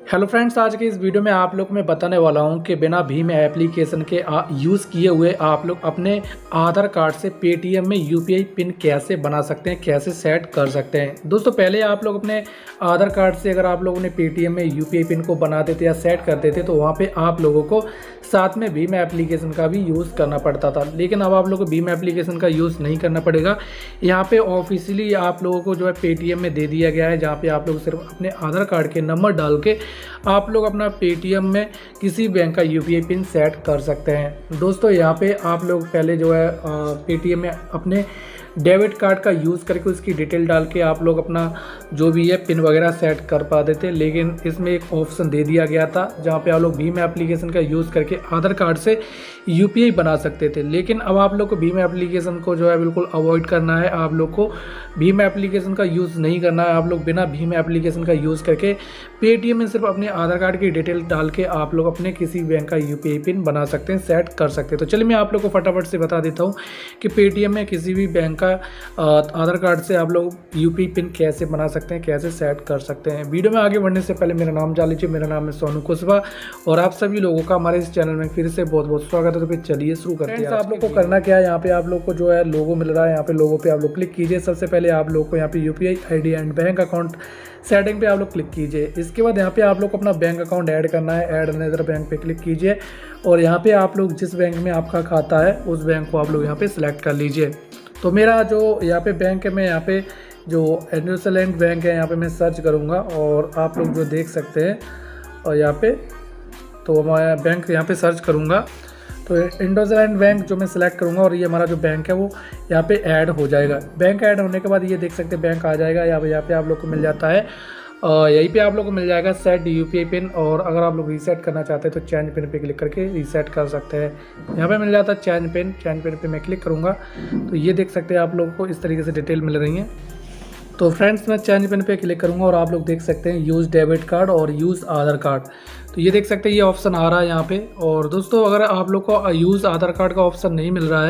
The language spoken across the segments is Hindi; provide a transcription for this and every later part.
हेलो फ्रेंड्स, आज के इस वीडियो में आप लोग को मैं बताने वाला हूं कि बिना भीम एप्लीकेशन के यूज़ किए हुए आप लोग अपने आधार कार्ड से पेटीएम में यूपीआई पिन कैसे बना सकते हैं, कैसे सेट कर सकते हैं। दोस्तों, पहले आप लोग अपने आधार कार्ड से अगर आप लोगों ने पेटीएम में यूपीआई पिन को बना देते या सेट कर देते तो वहाँ पे आप लोगों को साथ में भीम एप्लीकेशन का भी यूज़ करना पड़ता था। लेकिन अब आप लोगों को भीम एप्लीकेशन का यूज़ नहीं करना पड़ेगा। यहाँ पे ऑफिशियली आप लोगों को जो है पेटीएम में दे दिया गया है, जहाँ पे आप लोग सिर्फ अपने आधार कार्ड के नंबर डाल के आप लोग अपना पेटीएम में किसी बैंक का यूपीआई पिन सेट कर सकते हैं। दोस्तों, यहाँ पे आप लोग पहले जो है पेटीएम में अपने डेबिट कार्ड का यूज़ करके उसकी डिटेल डाल के आप लोग अपना जो भी है पिन वगैरह सेट कर पाते थे। लेकिन इसमें एक ऑप्शन दे दिया गया था जहाँ पे आप लोग भीम एप्लीकेशन का यूज़ करके आधार कार्ड से यूपीआई बना सकते थे। लेकिन अब आप लोग को भीम एप्लीकेशन को जो है बिल्कुल अवॉइड करना है। आप लोग को भीम एप्लीकेशन का यूज़ नहीं करना है। आप लोग बिना भीम एप्लीकेशन का यूज़ करके पेटीएम में सिर्फ अपने आधार कार्ड की डिटेल डाल के आप लोग अपने किसी बैंक का यूपीआई पिन बना सकते हैं, सेट कर सकते हैं। तो चलिए मैं आप लोग को फटाफट से बता देता हूँ कि पेटीएम में किसी भी बैंक का आधार कार्ड से आप लोग यूपीआई पिन कैसे बना सकते हैं, कैसे सेट कर सकते हैं। वीडियो में आगे बढ़ने से पहले मेरा नाम जान लीजिए। मेरा नाम है सोनू कुशवाहा और आप सभी लोगों का हमारे इस चैनल में फिर से बहुत बहुत स्वागत है। तो फिर चलिए शुरू करते हैं। आप लोग को करना क्या है, यहाँ पे आप लोग को जो है लोगो मिल रहा है, यहाँ पे लोगो पे आप लोग क्लिक कीजिए। सबसे पहले आप लोग को यहाँ पे UPI ID and bank account setting पे आप लोग क्लिक कीजिए। इसके बाद यहाँ पे आप लोग को अपना बैंक अकाउंट ऐड करना है। ऐड अनदर बैंक पे क्लिक कीजिए और यहाँ पे आप लोग जिस बैंक में आपका खाता है उस बैंक को आप लोग यहाँ पे सिलेक्ट कर लीजिए। तो मेरा जो यहाँ पे बैंक है, मैं यहाँ पे जो इंडसलैंड बैंक है यहाँ पे मैं सर्च करूँगा और आप लोग जो देख सकते हैं और यहाँ पे तो मैं बैंक यहाँ पे सर्च करूँगा तो इंडसलैंड बैंक जो मैं सिलेक्ट करूँगा और ये हमारा जो बैंक है वो यहाँ पे ऐड हो जाएगा। बैंक ऐड होने के बाद ये देख सकते हैं बैंक आ जाएगा। यहाँ पे आप लोग को मिल जाता है यहीं पे आप लोग को मिल जाएगा सेट यूपीआई पिन। और अगर आप लोग रीसेट करना चाहते हैं तो चेंज पिन पे क्लिक करके रीसेट कर सकते हैं। यहाँ पे मिल जाता है चेंज पिन पे मैं क्लिक करूँगा तो ये देख सकते हैं आप लोगों को इस तरीके से डिटेल मिल रही है। तो फ्रेंड्स, मैं चेंज पिन पे क्लिक करूँगा और आप लोग देख सकते हैं यूज़ डेबिट कार्ड और यूज़ आधार कार्ड। तो ये देख सकते हैं ये ऑप्शन आ रहा है यहाँ पे। और दोस्तों, अगर आप लोग को यूज़ आधार कार्ड का ऑप्शन नहीं मिल रहा है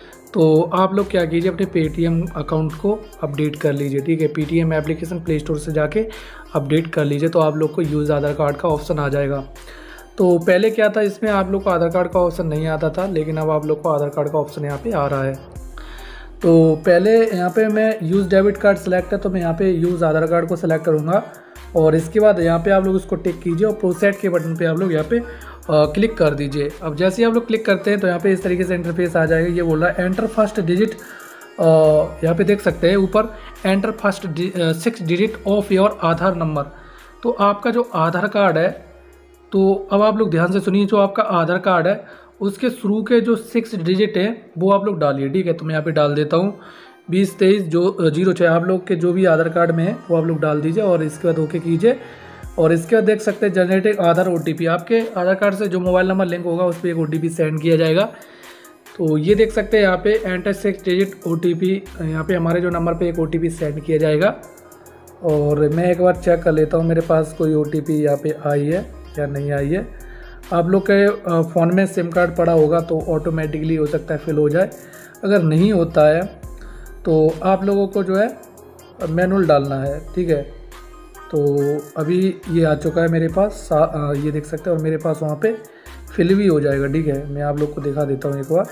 तो आप लोग क्या कीजिए, अपने पेटीएम अकाउंट को अपडेट कर लीजिए। ठीक है, पेटीएम एप्लीकेशन प्ले स्टोर से जाके अपडेट कर लीजिए तो आप लोग को यूज़ आधार कार्ड का ऑप्शन आ जाएगा। तो पहले क्या था, इसमें आप लोग को आधार कार्ड का ऑप्शन नहीं आता था, लेकिन अब आप लोग को आधार कार्ड का ऑप्शन यहाँ पे आ रहा है। तो पहले यहाँ पे मैं यूज़ डेबिट कार्ड सेलेक्ट है तो मैं यहाँ पे यूज़ आधार कार्ड को सिलेक्ट करूँगा और इसके बाद यहाँ पे आप लोग उसको टिक कीजिए और प्रोसेड के बटन पे आप लोग यहाँ पे क्लिक कर दीजिए। अब जैसे ही आप लोग क्लिक करते हैं तो यहाँ पे इस तरीके से इंटरफेस आ जाएगा। ये बोल रहा है एंटर फर्स्ट डिजिट, यहाँ पे देख सकते हैं ऊपर enter first 6 digit of your Aadhaar number. तो आपका जो आधार कार्ड है, तो अब आप लोग ध्यान से सुनिए, जो आपका आधार कार्ड है उसके शुरू के जो 6 डिजिट हैं वो आप लोग डालिए। ठीक है, तो मैं यहाँ पे डाल देता हूँ 2023 जो 06। आप लोग के जो भी आधार कार्ड में है वो आप लोग डाल दीजिए और इसके बाद ओके कीजिए। और इसके बाद देख सकते हैं जनरेट आधार ओटीपी, आपके आधार कार्ड से जो मोबाइल नंबर लिंक होगा उस पर एक ओटीपी सेंड किया जाएगा। तो ये देख सकते हैं यहाँ पे एंटर 6 डिजिट ओटीपी, यहाँ पे हमारे जो नंबर पे एक ओटीपी सेंड किया जाएगा। और मैं एक बार चेक कर लेता हूँ मेरे पास कोई ओटीपी यहाँ पे आई है या नहीं आई है। आप लोग के फ़ोन में सिम कार्ड पड़ा होगा तो ऑटोमेटिकली हो सकता है फिल हो जाए। अगर नहीं होता है तो आप लोगों को जो है मैनुअल डालना है। ठीक है, तो अभी ये आ चुका है मेरे पास, ये देख सकते हैं और मेरे पास वहाँ पे फिल भी हो जाएगा। ठीक है, मैं आप लोग को दिखा देता हूँ एक बार।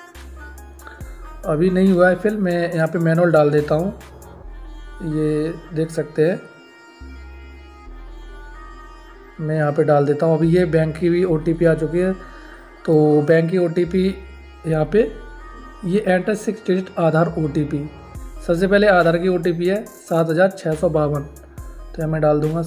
अभी नहीं हुआ है फिल, मैं यहाँ पे मैनुअल डाल देता हूँ। ये देख सकते हैं मैं यहाँ पे डाल देता हूँ। अभी ये बैंक की भी ओटीपी आ चुकी है। तो बैंक की ओटीपी यहाँ पे ये एंटर 6 डिजिट आधार ओटीपी। सबसे पहले आधार की ओटीपी है 7652। तो मैं डाल दूँगा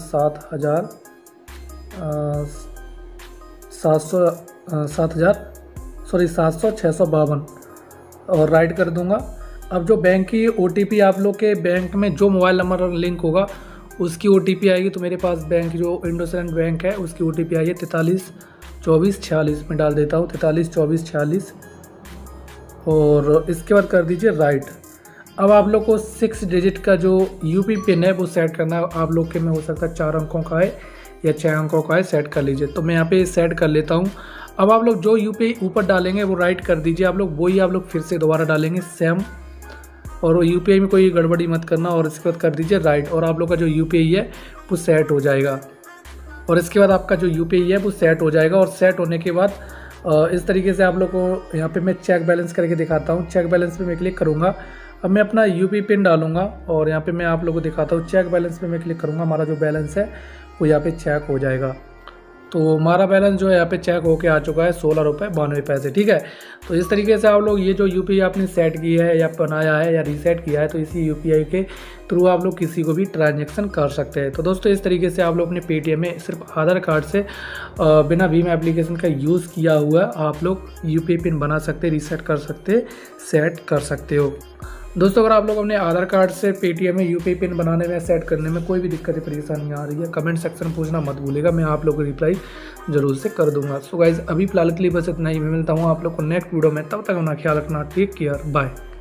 700 और राइट कर दूँगा। अब जो बैंक की ओटीपी आप लोग के बैंक में जो मोबाइल नंबर लिंक होगा उसकी ओटीपी आएगी। तो मेरे पास बैंक जो इंडसलैंड बैंक है उसकी ओटीपी आई है 432446। मैं डाल देता हूँ 432446 और इसके बाद कर दीजिए राइट। अब आप लोग को 6 डिजिट का जो यूपी पिन है वो सेट करना है। आप लोग के में हो सकता है 4 अंकों का है या 6 अंकों का है, सेट कर लीजिए। तो मैं यहाँ पे सेट कर लेता हूँ। अब आप लोग जो यूपी ऊपर डालेंगे वो राइट कर दीजिए। आप लोग वही आप लोग फिर से दोबारा डालेंगे सेम और यूपीआई में कोई गड़बड़ी मत करना और इसके बाद कर दीजिए राइट और आप लोग का जो यूपीआई है वो सेट हो जाएगा। और इसके बाद आपका जो यूपीआई है वो सेट हो जाएगा। और सेट होने के बाद इस तरीके से आप लोग को यहाँ पे मैं चेक बैलेंस करके दिखाता हूँ। चेक बैलेंस पे मैं क्लिक करूँगा। अब मैं अपना यूपीआई पिन डालूंगा और यहाँ पे मैं आप लोगों को दिखाता हूँ। चेक बैलेंस पे मैं क्लिक करूँगा, हमारा जो बैलेंस है वो यहाँ पे चेक हो जाएगा। तो हमारा बैलेंस जो है यहाँ पे चेक होके आ चुका है 16 रुपये 92 पैसे, ठीक है। तो इस तरीके से आप लोग ये जो यूपीआई आपने सेट किया है या बनाया है या रीसेट किया है, तो इसी यूपीआई के थ्रू आप लोग किसी को भी ट्रांजैक्शन कर सकते हैं। तो दोस्तों इस तरीके से आप लोग अपने पेटीएम में सिर्फ आधार कार्ड से बिना भीम एप्लीकेशन का यूज़ किया हुआ आप लोग यूपीआई पिन बना सकते, रीसेट कर सकते, सेट कर सकते हो। दोस्तों अगर आप लोग अपने आधार कार्ड से पेटीएम में यूपीआई पिन बनाने में, सेट करने में कोई भी दिक्कत परेशानी आ रही है, कमेंट सेक्शन में पूछना मत भूलिएगा, मैं आप लोगों को रिप्लाई जरूर से कर दूंगा। सो गाइज अभी फिलहाल के लिए बस इतना ही, मैं मिलता हूँ आप लोग को नेक्स्ट वीडियो में, तब तक अपना ख्याल रखना, टेक केयर, बाय।